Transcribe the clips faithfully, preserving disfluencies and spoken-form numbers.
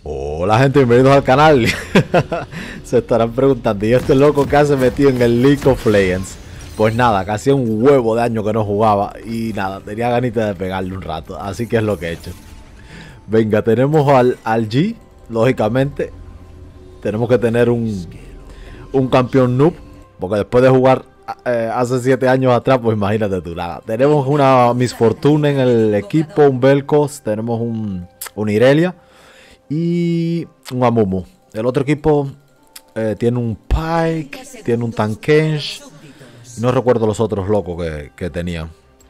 Hola gente, bienvenidos al canal. Se estarán preguntando, ¿y este loco qué hace metido en el League of Legends? Pues nada, que hacía un huevo de año que no jugaba y nada, tenía ganitas de pegarle un rato, así que es lo que he hecho. Venga, tenemos al, al G, lógicamente. Tenemos que tener un, un campeón noob, porque después de jugar eh, hace siete años atrás, pues imagínate tú, nada. Tenemos una Miss Fortune en el equipo, un Vel'Koz, tenemos un, un Irelia y un Amumu. El otro equipo eh, tiene un Pyke, tiene un Tankkench. No recuerdo los otros locos que, que tenían.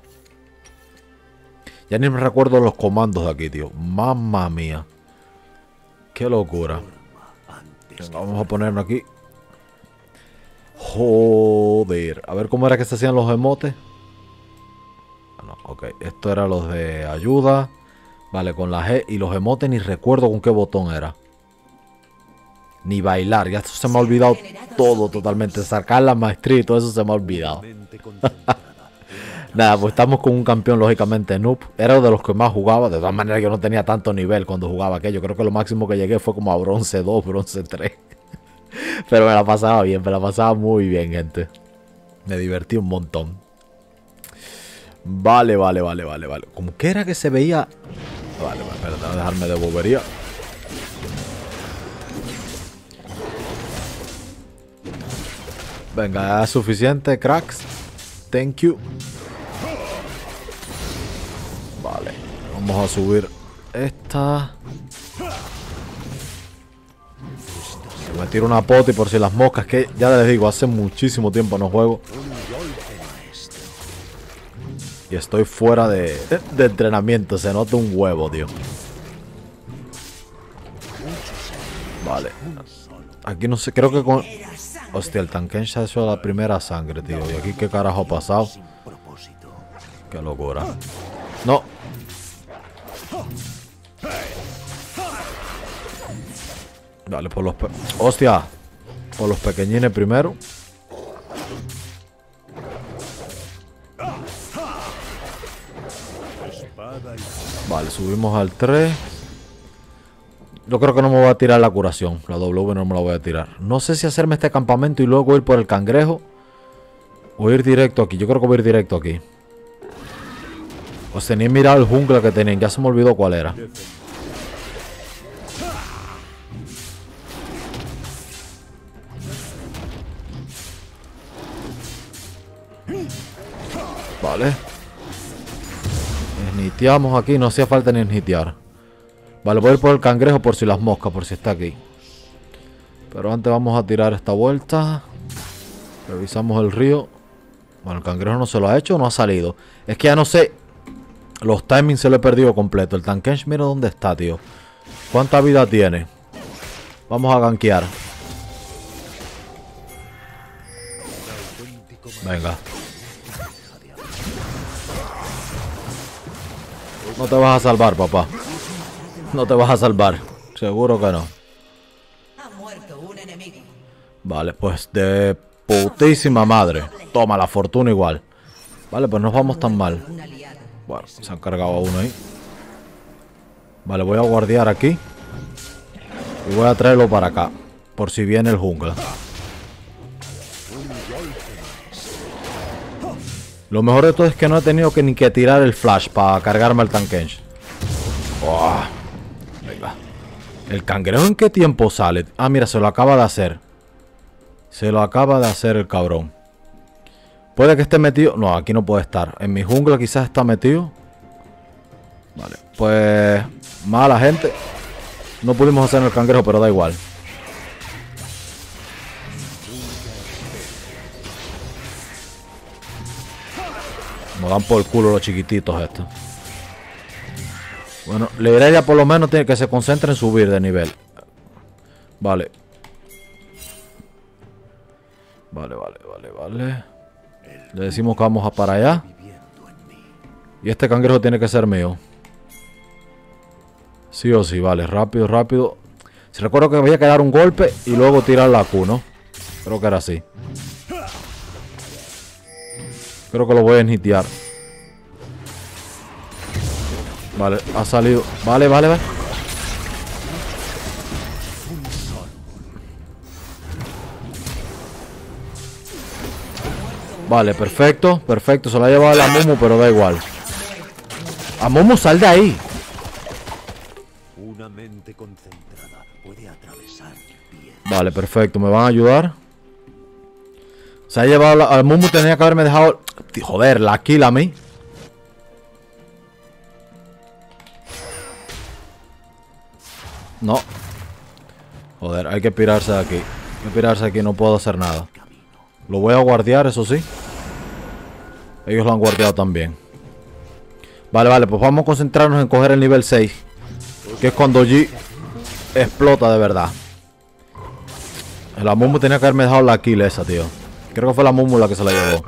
Ya ni me recuerdo los comandos de aquí, tío. Mamma mía. Qué locura. Venga, vamos a ponernos aquí. Joder. A ver cómo era que se hacían los emotes. Ah, no, ok. Esto era los de ayuda. Vale, con la G y los emotes ni recuerdo con qué botón era. Ni bailar, ya se me ha olvidado todo totalmente. Sacar la maestría y todo eso se me ha olvidado. Nada, pues estamos con un campeón lógicamente noob. Era de los que más jugaba. De todas maneras yo no tenía tanto nivel cuando jugaba aquello. Creo que lo máximo que llegué fue como a bronce dos, bronce tres. Pero me la pasaba bien, me la pasaba muy bien, gente. Me divertí un montón. Vale, vale, vale, vale, vale. ¿Cómo que era que se veía? Vale, vale, espérate, voy a dejarme de bobería. Venga, es suficiente, cracks. Thank you. Vale, vamos a subir esta. Me tiro una poti por si las moscas, que ya les digo, hace muchísimo tiempo no juego. Y estoy fuera de, de entrenamiento, se nota un huevo, tío. Vale. Aquí no sé, creo que con... Hostia, el Tankkench ha hecho la primera sangre, tío. ¿Y aquí qué carajo ha pasado? Qué locura. No. Dale, por los... Pe... Hostia. Por los pequeñines primero. Vale, subimos al tres. Yo creo que no me voy a tirar la curación. La W no me la voy a tirar. No sé si hacerme este campamento y luego ir por el cangrejo o ir directo aquí. Yo creo que voy a ir directo aquí. O sea, ni he mirado el jungla que tenían. Ya se me olvidó cuál era. Vale. Sniteamos aquí. No hacía falta ni snitear. Vale, voy a ir por el cangrejo por si las moscas, por si está aquí. Pero antes vamos a tirar esta vuelta. Revisamos el río. Bueno, el cangrejo no se lo ha hecho o no ha salido. Es que ya no sé. Los timings se lo he perdido completo. El Tankkench, mira dónde está, tío. ¿Cuánta vida tiene? Vamos a gankear. Venga. No te vas a salvar, papá. No te vas a salvar. Seguro que no. Vale, pues de putísima madre. Toma, la fortuna igual. Vale, pues no vamos tan mal. Bueno, se han cargado a uno ahí. Vale, voy a guardiar aquí. Y voy a traerlo para acá. Por si viene el jungla. Lo mejor de todo es que no he tenido que ni que tirar el flash para cargarme el Tankkench. Oh. Venga. ¿El cangrejo en qué tiempo sale? Ah, mira, se lo acaba de hacer. Se lo acaba de hacer el cabrón. Puede que esté metido. No, aquí no puede estar. En mi jungla quizás está metido. Vale, pues... Mala gente. No pudimos hacer el cangrejo, pero da igual. Nos dan por el culo los chiquititos estos. Bueno, la Irelia por lo menos tiene que se concentre en subir de nivel. Vale. Vale, vale, vale, vale. Le decimos que vamos a para allá. Y este cangrejo tiene que ser mío. Sí o sí, vale, rápido, rápido. Si recuerdo que había que dar un golpe y luego tirar la Q, ¿no? Creo que era así. Creo que lo voy a snitear. Vale, ha salido. Vale, vale, vale. Vale, perfecto, perfecto. Se lo ha llevado la Mumu, pero da igual. A Mumu, sal de ahí. Una mente concentrada puede atravesar piedras. Vale, perfecto. ¿Me van a ayudar? Se ha llevado la... Al Mumu tenía que haberme dejado... Joder, la kill a mí. No. Joder, hay que pirarse de aquí. Hay que pirarse de aquí, no puedo hacer nada. Lo voy a guardiar, eso sí. Ellos lo han guardiado también. Vale, vale, pues vamos a concentrarnos en coger el nivel seis. Que es cuando G explota de verdad. La Mumu tenía que haberme dejado la kill esa, tío. Creo que fue la Mumu la que se la llevó.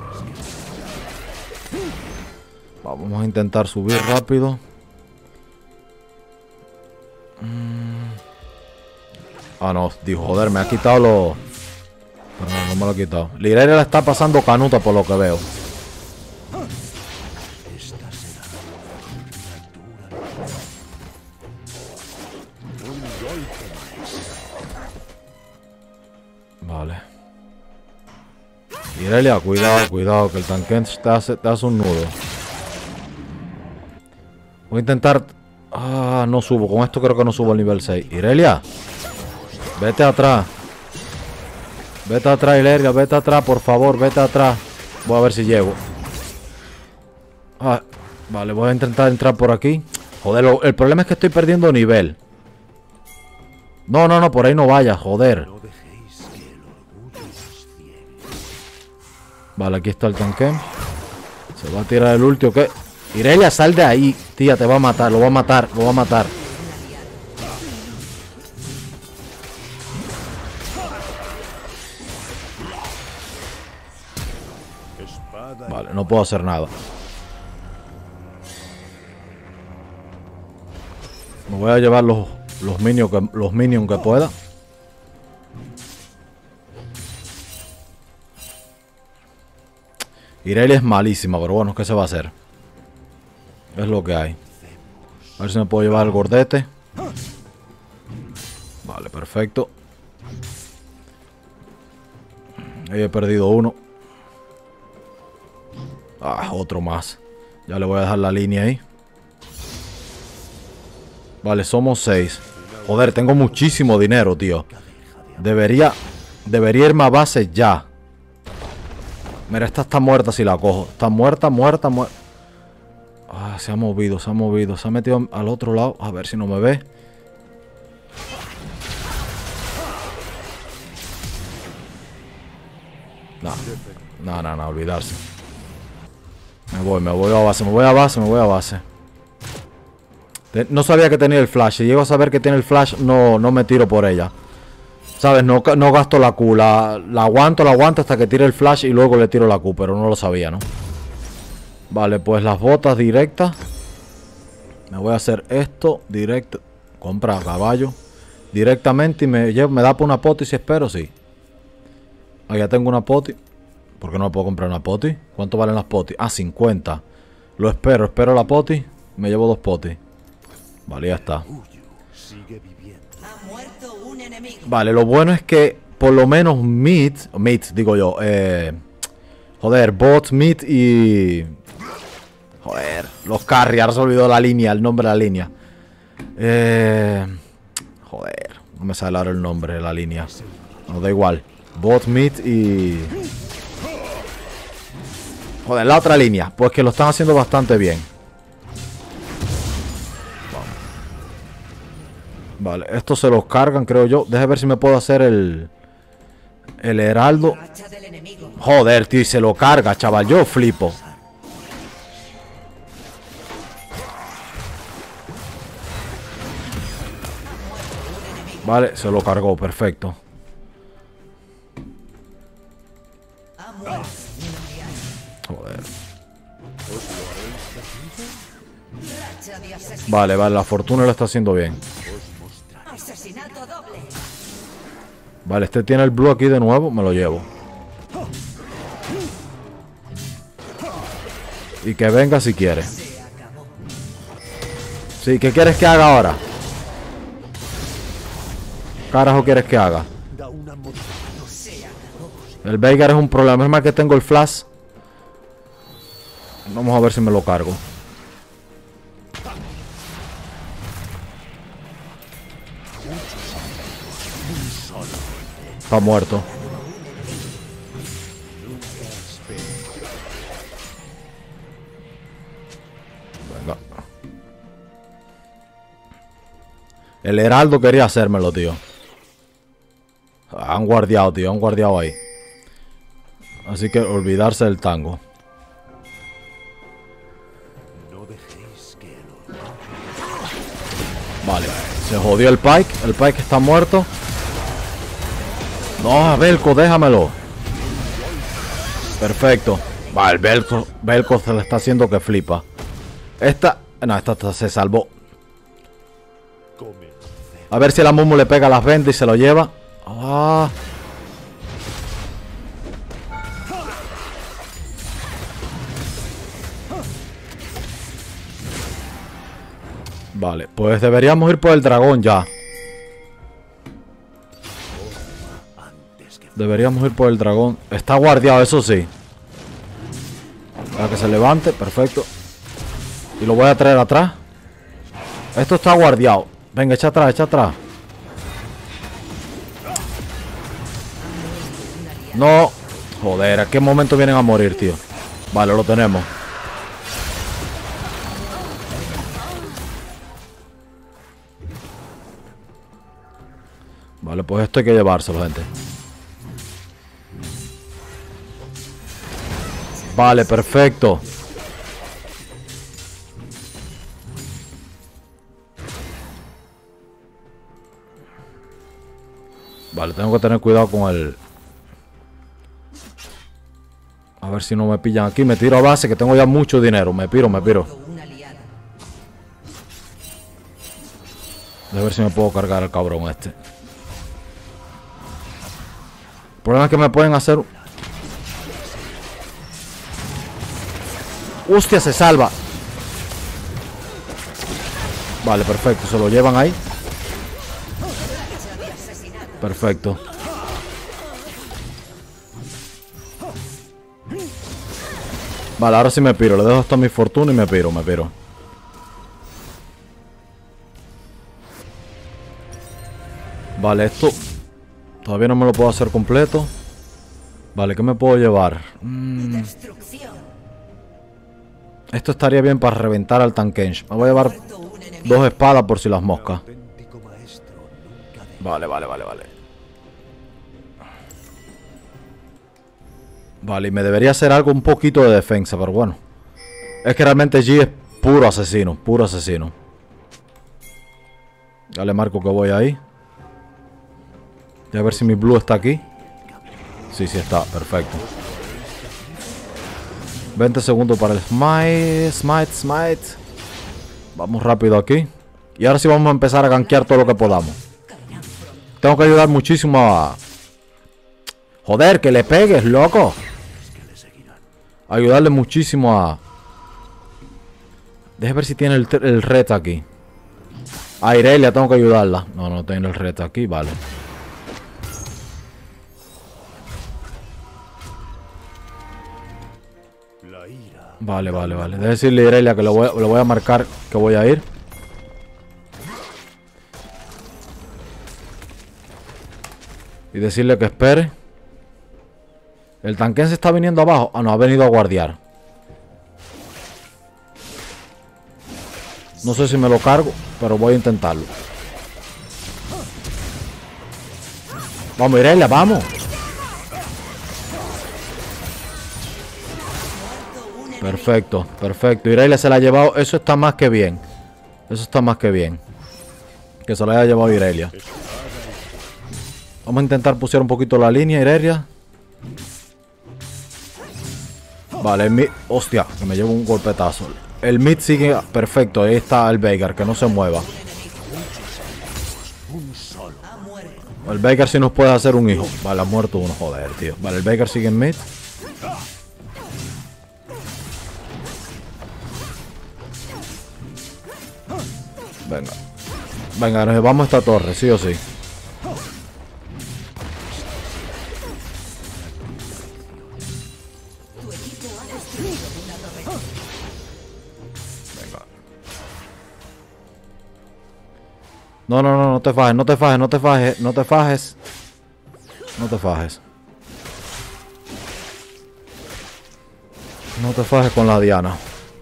Vamos a intentar subir rápido. Ah, no, dijo, joder, me ha quitado los... Pero no, no me lo ha quitado. Lirelia la está pasando canuta por lo que veo. Vale. Lirelia, cuidado, cuidado, que el tanque te hace, te hace un nudo. Voy a intentar... Ah, no subo. Con esto creo que no subo al nivel seis. Irelia, vete atrás. Vete atrás, Irelia, vete atrás, por favor, vete atrás. Voy a ver si llego. Ah, vale, voy a intentar entrar por aquí. Joder, lo, el problema es que estoy perdiendo nivel. No, no, no, por ahí no vayas, joder. Vale, aquí está el tanque. Se va a tirar el último, ¿qué? Irelia, sal de ahí, tía, te va a matar, lo va a matar, lo va a matar. Vale, no puedo hacer nada. Me voy a llevar los, los minions que, los minions que pueda. Irelia es malísima, pero bueno, ¿qué se va a hacer? Es lo que hay. A ver si me puedo llevar el gordete. Vale, perfecto. Ahí he perdido uno. Ah, otro más. Ya le voy a dejar la línea ahí. Vale, somos seis. Joder, tengo muchísimo dinero, tío. Debería... Debería irme a base ya. Mira, esta está muerta si la cojo. Está muerta, muerta, muerta. Ah, se ha movido, se ha movido. Se ha metido al otro lado. A ver si no me ve. No, no, no, no, olvidarse. Me voy, me voy a base, me voy a base, me voy a base. No sabía que tenía el flash. Si llego a saber que tiene el flash, no, no me tiro por ella. ¿Sabes? No, no gasto la Q. La, la aguanto, la aguanto hasta que tire el flash y luego le tiro la Q. Pero no lo sabía, ¿no? Vale, pues las botas directas. Me voy a hacer esto directo. Compra caballo. Directamente y me, llevo, me da por una poti si espero, sí. Ah, ya tengo una poti. ¿Por qué no puedo comprar una poti? ¿Cuánto valen las potis? Ah, cincuenta. Lo espero, espero la poti. Me llevo dos potis. Vale, ya está. Vale, lo bueno es que por lo menos mid, mid digo yo, eh, joder, bot, mid y... Joder, los carry, ahora se olvidó la línea, el nombre de la línea. Eh, joder, no me sale ahora el nombre de la línea. No, da igual. Bot, mid y... Joder, la otra línea, pues que lo están haciendo bastante bien. Vale, estos se los cargan, creo yo. Déjame ver si me puedo hacer el... El heraldo. Joder, tío, y se lo carga, chaval. Yo flipo. Vale, se lo cargó, perfecto. Joder. Vale, vale, la fortuna lo está haciendo bien. Vale, este tiene el blue aquí de nuevo, me lo llevo. Y que venga si quiere. Sí, ¿qué quieres que haga ahora? ¿Qué carajo quieres que hahaga? El Veigar es un problema, es más que tengo el flash. Vamos a ver si me lo cargo. Está muerto. Venga. El heraldo quería hacérmelo, tío. Han guardiado, tío. Han guardiado ahí. Así que olvidarse del tango. Vale. Se jodió el Pike. El Pike está muerto. No, Velko, déjamelo. Perfecto. Vale, el Velko, Velko se le está haciendo que flipa. Esta... No, esta se salvó. A ver si la Mumu le pega las vendas y se lo lleva. Ah. Vale, pues deberíamos ir por el dragón ya. Deberíamos ir por el dragón. Está guardiado, eso sí. Para que se levante, perfecto. Y lo voy a traer atrás. Esto está guardiado. Venga, echa atrás, echa atrás. No. Joder, ¿a qué momento vienen a morir, tío? Vale, lo tenemos. Vale, pues esto hay que llevárselo, gente. Vale, perfecto. Vale, tengo que tener cuidado con el... A ver si no me pillan aquí. Me tiro a base, que tengo ya mucho dinero. Me piro, me piro. A ver si me puedo cargar al cabrón este. El problema es que me pueden hacer... ¡Hostia, se salva! Vale, perfecto. Se lo llevan ahí. Perfecto. Vale, ahora sí me piro. Le dejo hasta mi fortuna y me piro, me piro. Vale, esto... Todavía no me lo puedo hacer completo. Vale, ¿qué me puedo llevar? Mm. Esto estaría bien para reventar al Tankenshin. Me voy a llevar dos espadas por si las moscas. Vale, vale, vale, vale. Vale, y me debería hacer algo un poquito de defensa, pero bueno. Es que realmente G es puro asesino, puro asesino. Ya le marco que voy ahí. Y a ver si mi blue está aquí. Sí, sí está, perfecto. veinte segundos para el smite, smite, smite. Vamos rápido aquí. Y ahora sí vamos a empezar a gankear todo lo que podamos. Tengo que ayudar muchísimo a... Joder, que le pegues, loco. Ayudarle muchísimo a... Deje ver si tiene el, el red aquí. A Irelia tengo que ayudarla. No, no tiene el red aquí, vale. Vale, vale, vale. Deje decirle a Irelia que lo voy, lo voy a marcar que voy a ir. Y decirle que espere. El Tankenshin está viniendo abajo. Ah, no, ha venido a guardiar. No sé si me lo cargo, pero voy a intentarlo. Vamos, Irelia, vamos. Perfecto, perfecto. Irelia se la ha llevado. Eso está más que bien. Eso está más que bien. Que se la haya llevado Irelia. Vamos a intentar pusear un poquito la línea, Irelia. Vale, el mid... Hostia, que me llevo un golpetazo. El mid sigue perfecto. Ahí está el Veigar, que no se mueva. El Veigar sí nos puede hacer un hijo. Vale, ha muerto uno, joder, tío. Vale, el Veigar sigue en mid. Venga. Venga, nos llevamos esta torre, sí o sí. No, no, no, no te fajes, no te fajes, no te fajes, no te fajes. No te fajes. No te fajes con la Diana.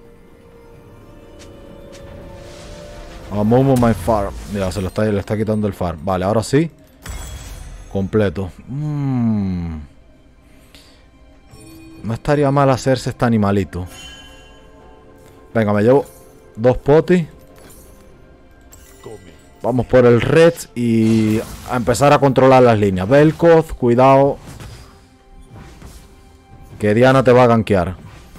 A Momo my farm. Mira, se lo está, le está quitando el farm. Vale, ahora sí. Completo. Mm. No estaría mal hacerse este animalito. Venga, me llevo dos potis. Vamos por el red y a empezar a controlar las líneas. Vel'Koz, cuidado. Que Diana te va a gankear.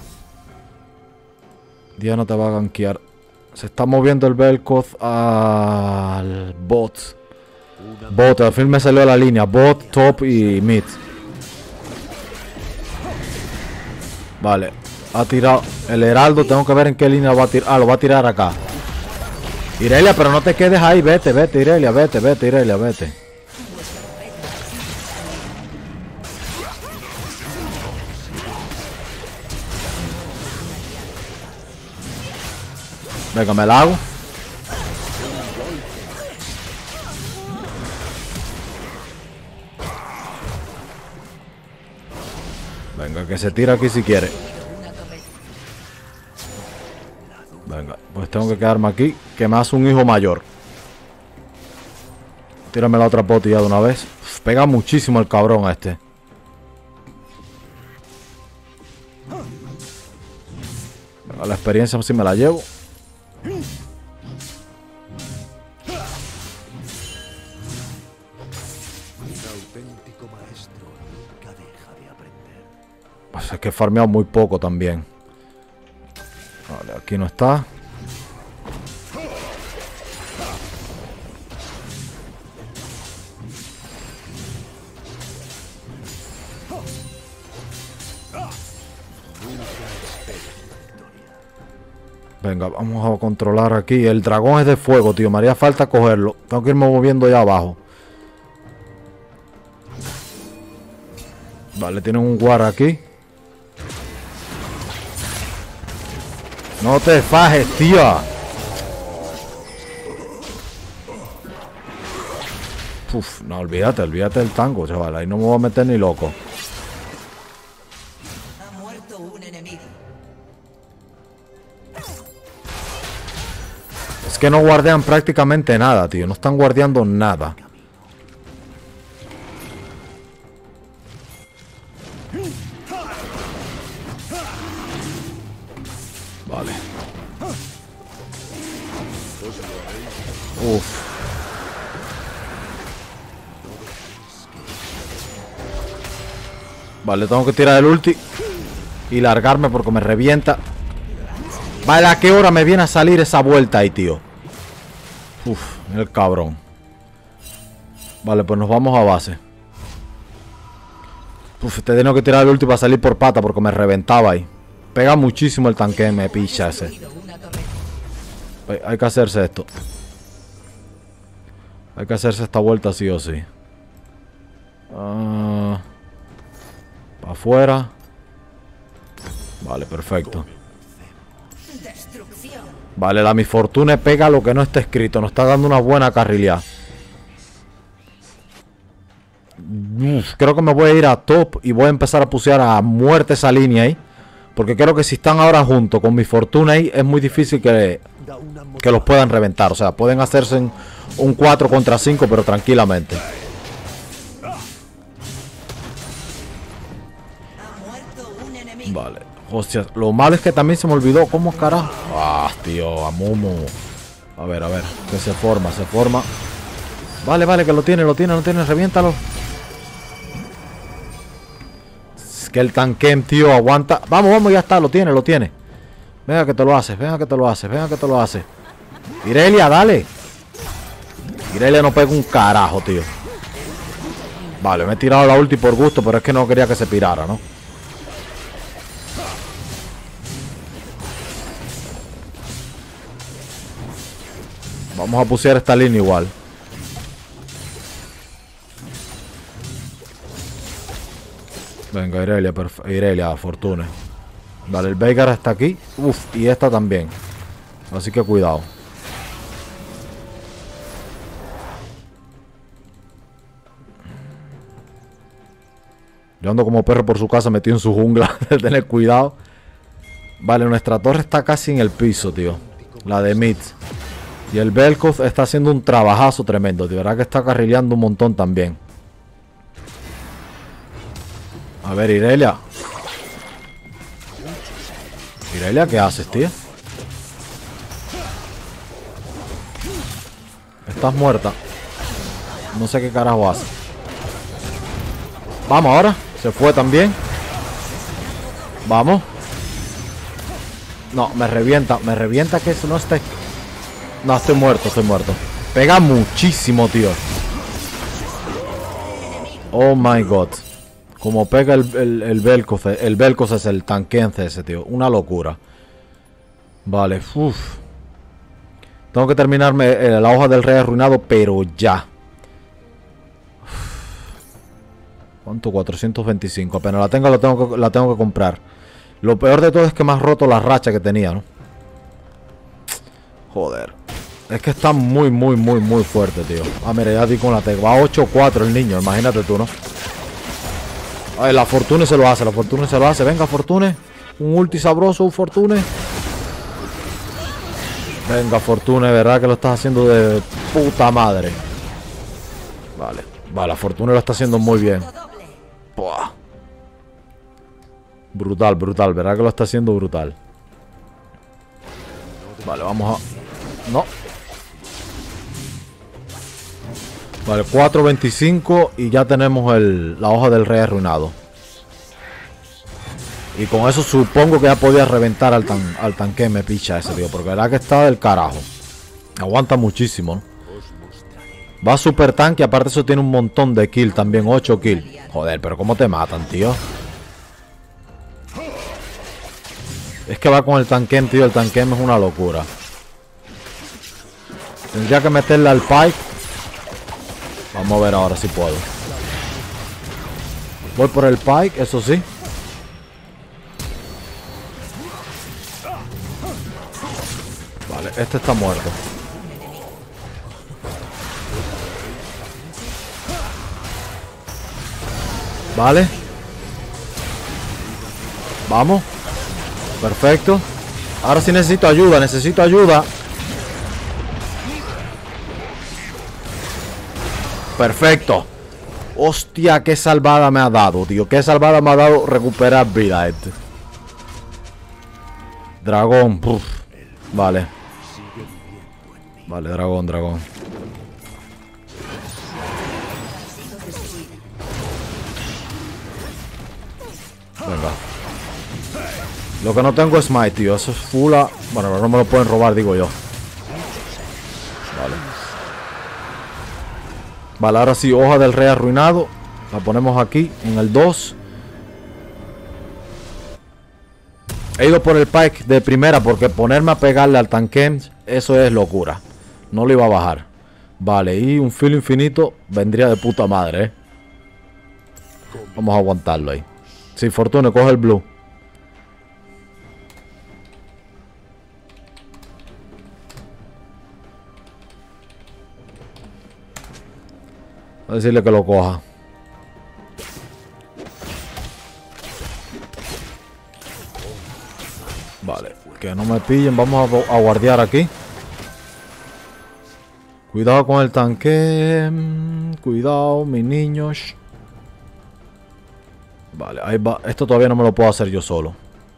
Diana te va a gankear. Se está moviendo el Vel'Koz al bot. Bot, al fin me salió la línea. Bot, top y mid. Vale. Ha tirado el heraldo. Tengo que ver en qué línea va a tirar. Ah, lo va a tirar acá. Irelia, pero no te quedes ahí. Vete, vete, Irelia. Vete, vete, Irelia, vete. Venga, me la hago. Venga, que se tira aquí si quiere. Venga, pues tengo que quedarme aquí. Que me hace un hijo mayor. Tírame la otra poti ya de una vez. Uf, pega muchísimo el cabrón a este. Venga, la experiencia si me la llevo. Un auténtico maestro nunca deja de aprender. Pues es que he farmeado muy poco también. Vale, aquí no está. Venga, vamos a controlar aquí. El dragón es de fuego, tío. Me haría falta cogerlo. Tengo que irme moviendo ya abajo. Vale, tienen un guard aquí. No te fajes, tío. Uf, no, olvídate, olvídate del tango, chaval. Ahí no me voy a meter ni loco. Ha muerto un enemigo. Es que no guardean prácticamente nada, tío. No están guardeando nada. Vale. Uf. Vale, tengo que tirar el ulti y largarme porque me revienta. Vale, ¿a qué hora me viene a salir esa vuelta ahí, tío? Uf, el cabrón. Vale, pues nos vamos a base. Uf, te tengo que tirar el ulti para salir por pata porque me reventaba ahí. Pega muchísimo el tanque, me picha ese. Hay que hacerse esto. Hay que hacerse esta vuelta sí o sí. Uh, para afuera. Vale, perfecto. Vale, la mi fortuna pega lo que no está escrito. Nos está dando una buena carrilera. Uf, creo que me voy a ir a top y voy a empezar a pusear a muerte esa línea ahí. Porque creo que si están ahora juntos con mi fortuna ahí, es muy difícil que, que los puedan reventar. O sea, pueden hacerse en un cuatro contra cinco, pero tranquilamente. Vale. Hostia, lo malo es que también se me olvidó. ¿Cómo carajo? Ah, tío, a Momo. A ver, a ver. Que se forma, se forma. Vale, vale, que lo tiene, lo tiene, lo tiene. Reviéntalo. Es que el tanquem, tío, aguanta. Vamos, vamos, ya está, lo tiene, lo tiene. Venga que te lo haces, venga que te lo haces, venga que te lo haces. Irelia, dale. Irelia no pega un carajo, tío. Vale, me he tirado la ulti por gusto, pero es que no quería que se pirara, ¿no? Vamos a pusear esta línea igual. Venga, Irelia, Irelia, Fortune. Vale, el Veigar está aquí. Uf, y esta también. Así que cuidado. Yo ando como perro por su casa metido en su jungla. De tener cuidado. Vale, nuestra torre está casi en el piso, tío. La de Mid. Y el Vel'Koz está haciendo un trabajazo tremendo. De verdad que está carrileando un montón también. A ver, Irelia. Irelia, ¿qué haces, tío? Estás muerta. No sé qué carajo hace. Vamos ahora. Se fue también. Vamos. No, me revienta. Me revienta que eso no esté. No, estoy muerto, estoy muerto. Pega muchísimo, tío. Oh my god. Como pega el, el, el Vel'Koz. El Vel'Koz es el tanquense ese, tío. Una locura. Vale, uff. Tengo que terminarme eh, la hoja del rey arruinado, pero ya. ¿Cuánto? cuatrocientos veinticinco. Apenas la tengo, la tengo, que, la tengo que comprar. Lo peor de todo es que me has roto la racha que tenía, ¿no? Joder. Es que está muy, muy, muy, muy fuerte, tío. Ah, mira, ya di con la tecla. Va ocho cuatro el niño, imagínate tú, ¿no? Ay, la Fortune se lo hace, la Fortune se lo hace. Venga, Fortune. Un ulti sabroso, un Fortune. Venga, Fortune, verdad que lo estás haciendo de puta madre. Vale, vale, la Fortune lo está haciendo muy bien. Buah. Brutal, brutal, verdad que lo está haciendo brutal. Vale, vamos a... No. Vale, cuatro veinticinco y ya tenemos el, la hoja del rey arruinado. Y con eso supongo que ya podía reventar al, tan, al tanque me picha ese, tío. Porque la verdad que está del carajo. Aguanta muchísimo, ¿no? Va super tanque, aparte eso tiene un montón de kills también, ocho kills. Joder, pero cómo te matan, tío. Es que va con el tanquem, tío. El tanquem es una locura. Tendría que meterle al Pyke. Vamos a ver ahora si puedo. Voy por el Pyke, eso sí. Vale, este está muerto. Vale. Vamos. Perfecto. Ahora sí necesito ayuda, necesito ayuda. Perfecto. Hostia, qué salvada me ha dado, tío. Qué salvada me ha dado recuperar vida este. Dragón. Uf. Vale. Vale, dragón, dragón. Venga. Lo que no tengo es smite, tío. Eso es fula. Bueno, no me lo pueden robar, digo yo. Vale. Vale, ahora sí, hoja del rey arruinado. La ponemos aquí, en el dos. He ido por el Pyke de primera porque ponerme a pegarle al tanque, eso es locura. No lo iba a bajar. Vale, y un filo infinito vendría de puta madre, ¿eh? Vamos a aguantarlo ahí. Sí, Fortune, coge el blue. A decirle que lo coja. Vale, que no me pillen. Vamos a, a guardiar aquí. Cuidado con el tanque. Cuidado, mis niños. Vale, ahí va. Esto todavía no me lo puedo hacer yo solo.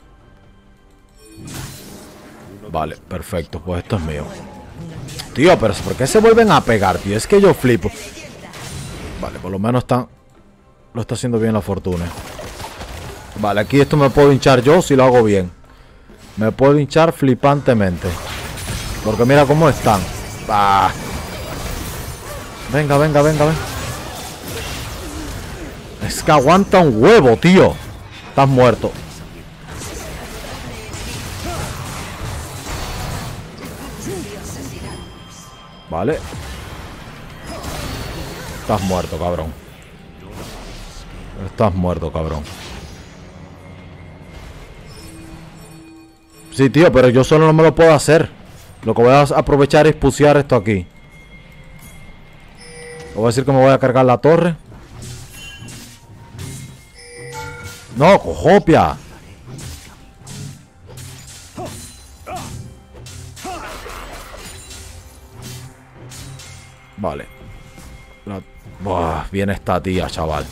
Vale, perfecto. Pues esto es mío. Tío, pero ¿por qué se vuelven a pegar, tío? Es que yo flipo. Vale, por lo menos están... Lo está haciendo bien la Fortune. Vale, aquí esto me puedo hinchar yo si lo hago bien. Me puedo hinchar flipantemente. Porque mira cómo están. ¡Bah! Venga, venga, venga, venga. Es que aguanta un huevo, tío. Estás muerto. Vale. Estás muerto, cabrón. Estás muerto, cabrón. Sí, tío, pero yo solo no me lo puedo hacer. Lo que voy a aprovechar es pusear esto aquí. Le voy a decir que me voy a cargar la torre. No, cojopia. Vale. La... Buah, viene esta tía, chaval.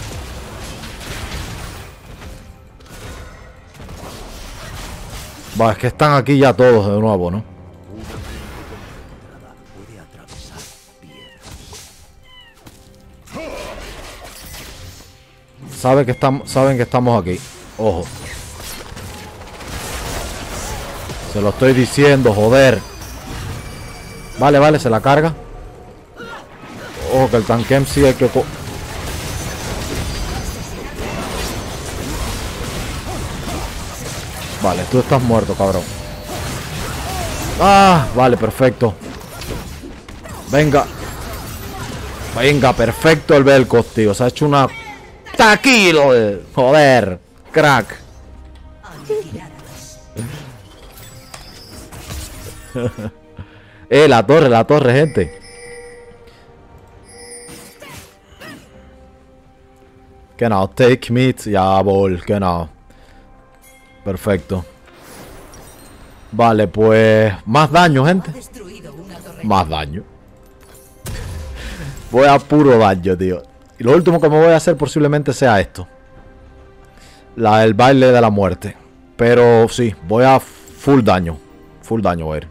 Va, es que están aquí ya todos de nuevo, ¿no? Puede atravesar piedras. Sabe que estamos, saben que estamos aquí. Ojo. Se lo estoy diciendo, joder. Vale, vale, se la carga. Ojo que el tanquem sí hay que... Vale, tú estás muerto, cabrón. Ah, vale, perfecto. Venga. Venga, perfecto el Velcos, tío. Se ha hecho una... ¡Taquilo! Joder, crack. Eh, la torre, la torre, gente. Genau, take meat. Jawohl, genau. Perfecto. Vale, pues... Más daño, gente. Más daño. Voy a puro daño, tío. Y lo último que me voy a hacer posiblemente sea esto. La del baile de la muerte. Pero sí, voy a full daño. Full daño voy a ir.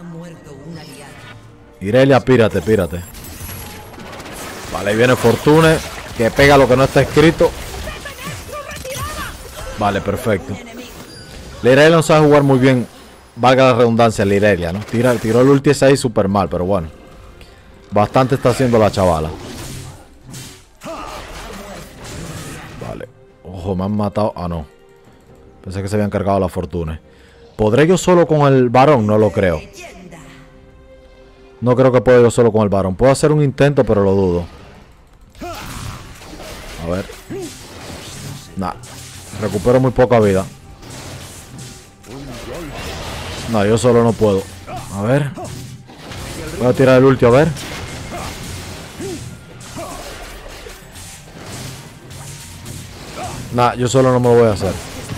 Irelia, pírate, pírate. Vale, ahí viene Fortune. Que pega lo que no está escrito. Vale, perfecto. La Irelia no sabe jugar muy bien. Valga la redundancia, la Irelia, ¿no? Tira, tiró el ulti ese ahí súper mal, pero bueno. Bastante está haciendo la chavala. Vale. Ojo, me han matado. Ah, no. Pensé que se habían cargado la Fortune. ¿Podré yo solo con el varón? No lo creo. No creo que pueda yo solo con el varón. Puedo hacer un intento, pero lo dudo. A ver. Nah. Recupero muy poca vida. No, yo solo no puedo. A ver. Voy a tirar el ulti, a ver. Nah, yo solo no me lo voy a hacer.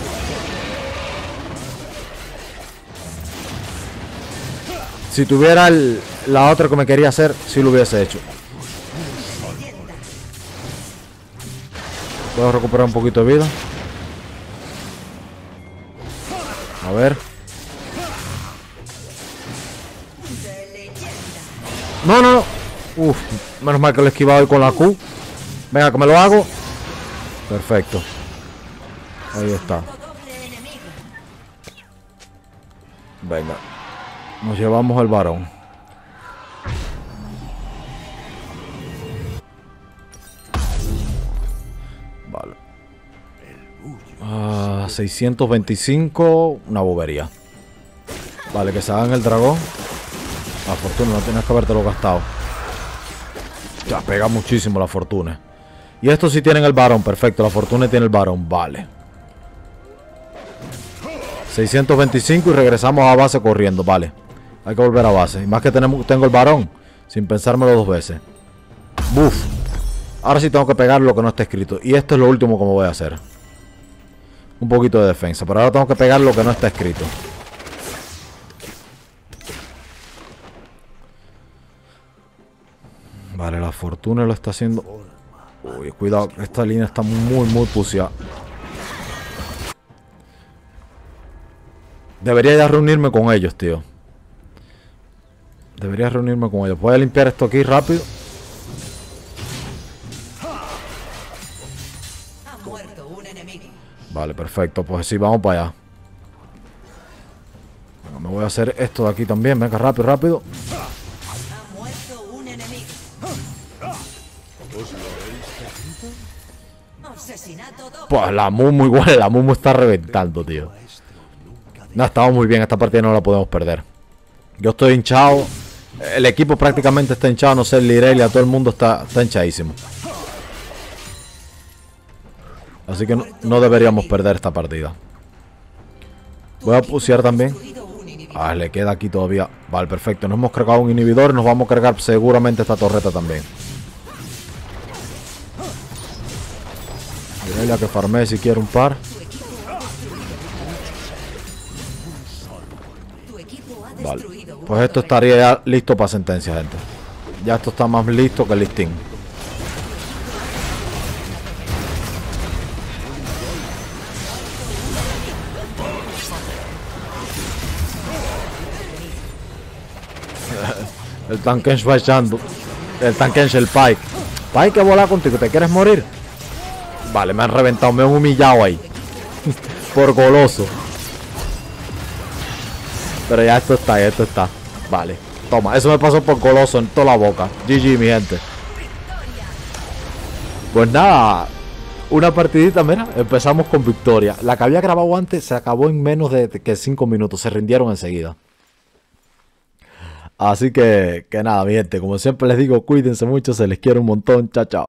Si tuviera el, la otra que me quería hacer, sí lo hubiese hecho. Voy a recuperar un poquito de vida. A ver. No, no, no. Uf, menos mal que lo he esquivado hoy con la Q. Venga, que me lo hago. Perfecto. Ahí está. Venga. Nos llevamos el varón. Vale. Ah, seiscientos veinticinco. Una bobería. Vale, que se hagan el dragón. La Fortuna, no tienes que habértelo gastado. Ya, pega muchísimo la Fortuna. Y estos sí tienen el varón, perfecto. La Fortuna tiene el varón, vale. seiscientos veinticinco y regresamos a base corriendo, vale. Hay que volver a base. Y más que tenemos, tengo el varón, sin pensármelo dos veces. Buf. Ahora sí tengo que pegar lo que no está escrito. Y esto es lo último que me voy a hacer. Un poquito de defensa. Pero ahora tengo que pegar lo que no está escrito. Vale, la Fortuna lo está haciendo. Uy, cuidado, esta línea está muy, muy puseada. Debería ya reunirme con ellos, tío. Debería reunirme con ellos. Voy a limpiar esto aquí rápido. Vale, perfecto. Pues sí, vamos para allá. Bueno, me voy a hacer esto de aquí también. Venga, rápido, rápido. Pues la Mumu igual, la Mumu está reventando, tío. No, estamos muy bien, esta partida no la podemos perder. Yo estoy hinchado. El equipo prácticamente está hinchado, no sé, el Irelia, todo el mundo está, está hinchadísimo. Así que no, no deberíamos perder esta partida. Voy a pusear también. Ah, le queda aquí todavía. Vale, perfecto, nos hemos cargado un inhibidor. Nos vamos a cargar seguramente esta torreta también. Irelia que farmee si quiere un par. Vale. Pues esto estaría ya listo para sentencia, gente. Ya esto está más listo que el listín. El Tankensh va echando. El Tankensh, el Pike. Pike, que volar contigo. ¿Te quieres morir? Vale, me han reventado. Me han humillado ahí. Por goloso. Pero ya esto está, ya esto está. Vale. Toma, eso me pasó por goloso en toda la boca. G G, mi gente. Pues nada. Una partidita, mira. Empezamos con victoria. La que había grabado antes se acabó en menos de que cinco minutos. Se rindieron enseguida. Así que, que nada, mi gente, como siempre les digo, cuídense mucho, se les quiere un montón, chao, chao.